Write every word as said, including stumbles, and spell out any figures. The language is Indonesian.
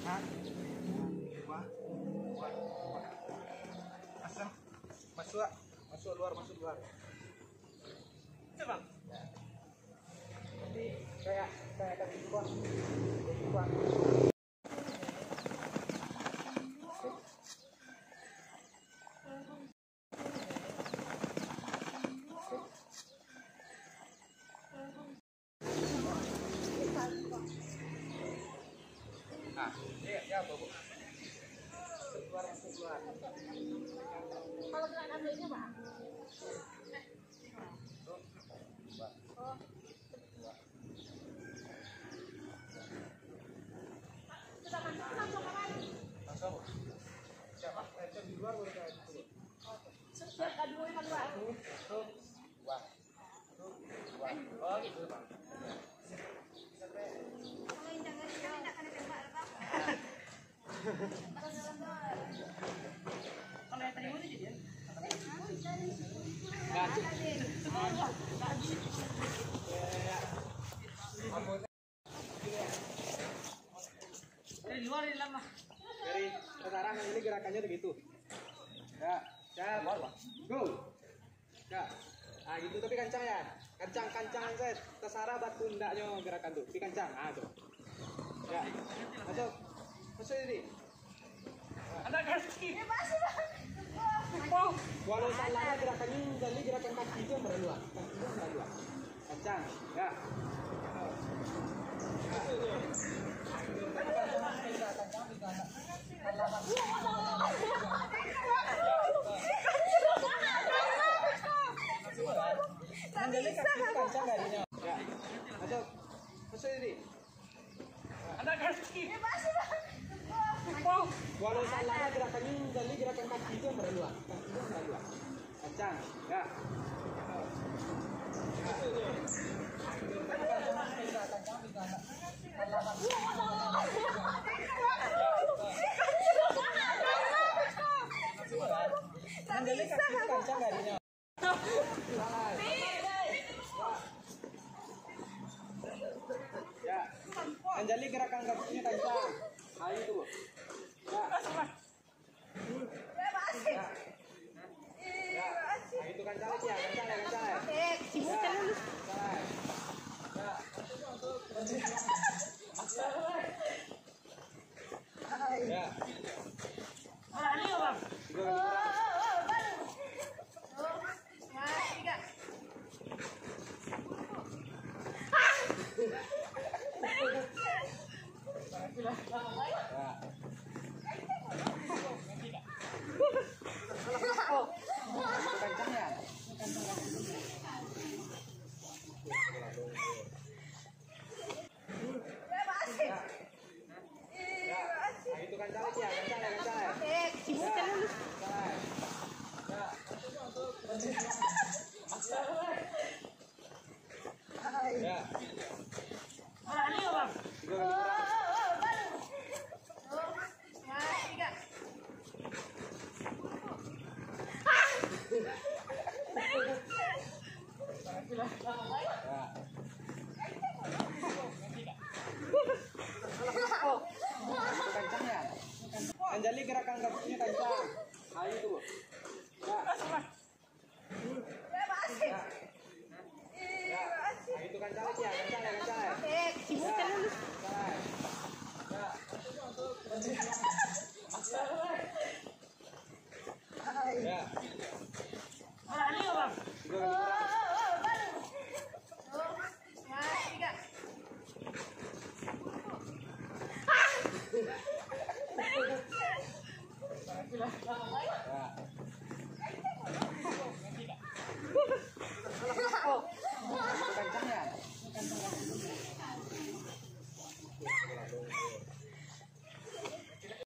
Wah, wah, wah. Masuk, masuk, masuk luar, masuk luar. Coba. Nanti kayak kayak tadi gua, gua. Nah, ya, ya, Bu. Keluar, masuk keluar. Kalau dengan ambilnya, Pak? Oh. Sudah masuk langsung ke mana? Langsung. Siapa? Eh, di luar udah kayak gitu. Siap dulu kan, Pak. Tuh, tuh. Wah. Tuh, wah. Oh, gitu, Bang. Kalau yang jangan kan tidak akan ditembak, Pak. Kalau yang tadi mana jadi ya? Dari luar di dalam. Dari sekarang ini gerakannya begitu. Ya, ya, go. Ya. Ah gitu tapi kencang ya. Kencang kencang set. Terserah batu ndaknya gerakan tuh. Tapi kencang. Ah tuh. Ya. Masuk. Masuk ini. Ada kaki. Ya masih, Bang. Walau salahnya gerakannya jadi gerakan kaki itu yang berluar. Kaki itu yang berluar. Kencang. Ya. Jadi kaki kencang garisnya. Ya. Masuk. Masuk ini. Ada kaki. Ya masih, Bang. Walau salahnya gerakannya jadi gerakan kaki itu yang berluar. Kaki itu yang berluar. Kencang. Ya. Jadi kaki kencang garisnya. Ya. Anjali gerakan kakinya kencang. Ayo itu, Bu. Ya. Ya masih. Ya. Nah, itu kencang lagi ya, kencang ya, kencang ya. Eh, sibukkan dulu. Ya. Ya. Mana ini, Bang? Tiga kali kurang. Tiga. Ya. Itu kencang ya. Ya masih. Ya. Ya. Nah, itu kencang lagi ya, kencang ya, kencang ya. Eh, sibukkan dulu. Ya. Ya. Mana ini, Bang? Tiga kali kurang. Tiga. Ya. Itu kencang ya. Anjali gerakan kakinya kencang. Ayo itu, Bu. Ya. Ya masih. Ya. Ya. Nah, itu kencang lagi ya, kencang ya, kencang ya. Eh, sibukkan dulu. Ya. Ya. Mana ini, Bang? Tiga kali kurang. Tiga. Ya.